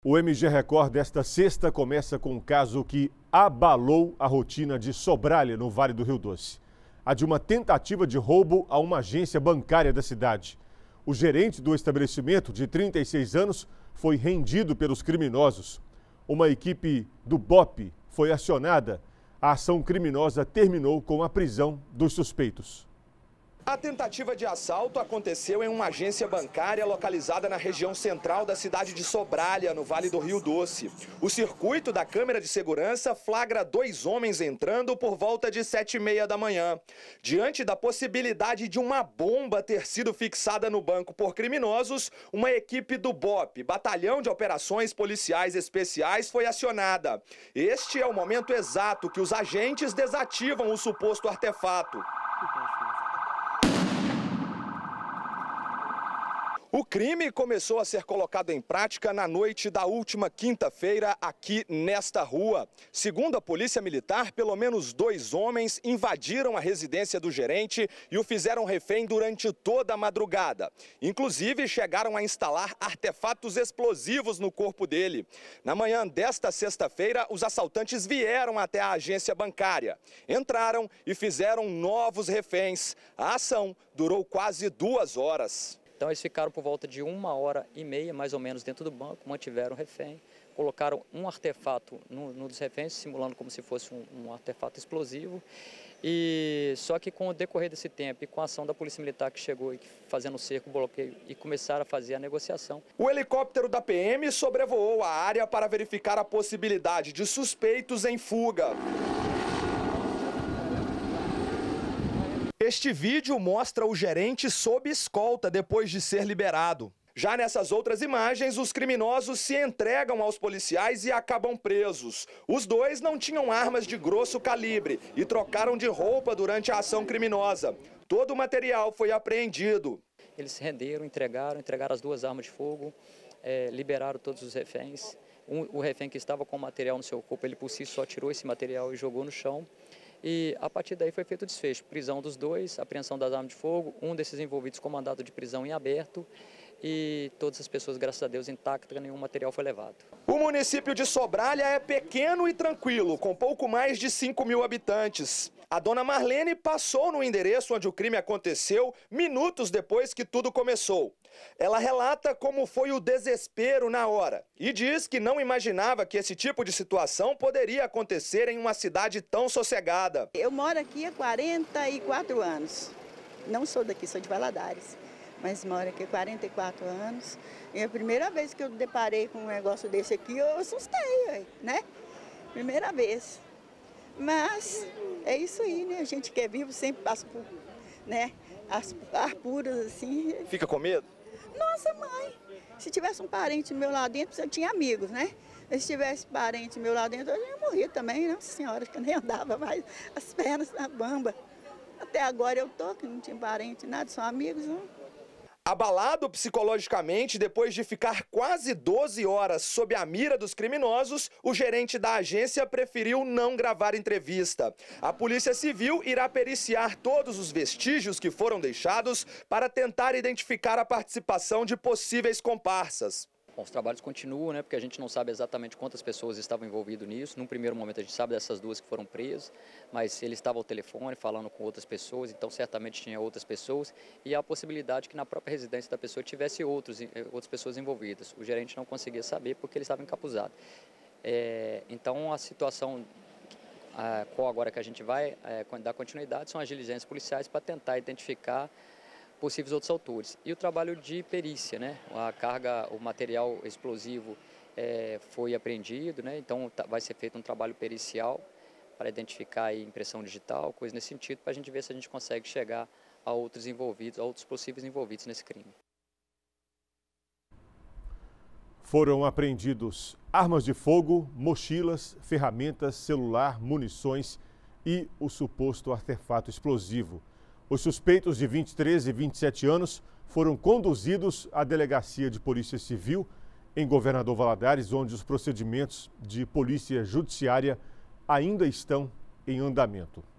O MG Record desta sexta começa com um caso que abalou a rotina de Sobralha, no Vale do Rio Doce. A de uma tentativa de roubo a uma agência bancária da cidade. O gerente do estabelecimento, de 36 anos, foi rendido pelos criminosos. Uma equipe do BOPE foi acionada. A ação criminosa terminou com a prisão dos suspeitos. A tentativa de assalto aconteceu em uma agência bancária localizada na região central da cidade de Sobralha, no Vale do Rio Doce. O circuito da câmera de segurança flagra dois homens entrando por volta de 7h30 da manhã. Diante da possibilidade de uma bomba ter sido fixada no banco por criminosos, uma equipe do BOPE, Batalhão de Operações Policiais Especiais, foi acionada. Este é o momento exato que os agentes desativam o suposto artefato. O crime começou a ser colocado em prática na noite da última quinta-feira aqui nesta rua. Segundo a Polícia Militar, pelo menos dois homens invadiram a residência do gerente e o fizeram refém durante toda a madrugada. Inclusive, chegaram a instalar artefatos explosivos no corpo dele. Na manhã desta sexta-feira, os assaltantes vieram até a agência bancária. Entraram e fizeram novos reféns. A ação durou quase 2 horas. Então eles ficaram por volta de 1h30, mais ou menos, dentro do banco, mantiveram o refém, colocaram um artefato no dos reféns, simulando como se fosse um artefato explosivo. E só que com o decorrer desse tempo e com a ação da Polícia Militar que chegou e fazendo o cerco, o bloqueio e começaram a fazer a negociação. O helicóptero da PM sobrevoou a área para verificar a possibilidade de suspeitos em fuga. Este vídeo mostra o gerente sob escolta depois de ser liberado. Já nessas outras imagens, os criminosos se entregam aos policiais e acabam presos. Os dois não tinham armas de grosso calibre e trocaram de roupa durante a ação criminosa. Todo o material foi apreendido. Eles se renderam, entregaram as 2 armas de fogo, liberaram todos os reféns. O refém que estava com o material no seu corpo, ele por si só tirou esse material e jogou no chão. E a partir daí foi feito o desfecho, prisão dos dois, apreensão das armas de fogo, um desses envolvidos com mandado de prisão em aberto e todas as pessoas, graças a Deus, intactas, nenhum material foi levado. O município de Sobralha é pequeno e tranquilo, com pouco mais de 5.000 habitantes. A dona Marlene passou no endereço onde o crime aconteceu minutos depois que tudo começou. Ela relata como foi o desespero na hora e diz que não imaginava que esse tipo de situação poderia acontecer em uma cidade tão sossegada. Eu moro aqui há 44 anos. Não sou daqui, sou de Valadares, mas moro aqui há 44 anos. E a primeira vez que eu deparei com um negócio desse aqui, eu assustei, né? Primeira vez. Mas é isso aí, né? A gente que é vivo sempre passa por, né, as puras assim. Fica com medo? Nossa, mãe, se tivesse um parente meu lá dentro, eu tinha amigos, né? Se tivesse parente meu lá dentro, eu ia morrer também, né? Senhora, que eu nem andava mais, as pernas na bamba. Até agora eu tô, que não tinha parente, nada, só amigos, não. Abalado psicologicamente, depois de ficar quase 12 horas sob a mira dos criminosos, o gerente da agência preferiu não gravar entrevista. A Polícia Civil irá periciar todos os vestígios que foram deixados para tentar identificar a participação de possíveis comparsas. Bom, os trabalhos continuam, né, porque a gente não sabe exatamente quantas pessoas estavam envolvidas nisso. Num primeiro momento a gente sabe dessas 2 que foram presas, mas ele estava ao telefone falando com outras pessoas, então certamente tinha outras pessoas. E há a possibilidade que na própria residência da pessoa tivesse outras pessoas envolvidas. O gerente não conseguia saber porque ele estava encapuzado. Então a situação qual agora que a gente vai dar continuidade são as diligências policiais para tentar identificar possíveis outros autores. E o trabalho de perícia, né? A carga, o material explosivo foi apreendido, né? Então vai ser feito um trabalho pericial para identificar a impressão digital, coisa nesse sentido, para a gente ver se a gente consegue chegar a outros envolvidos, a outros possíveis envolvidos nesse crime. Foram apreendidos armas de fogo, mochilas, ferramentas, celular, munições e o suposto artefato explosivo. Os suspeitos de 23 e 27 anos foram conduzidos à Delegacia de Polícia Civil em Governador Valadares, onde os procedimentos de polícia judiciária ainda estão em andamento.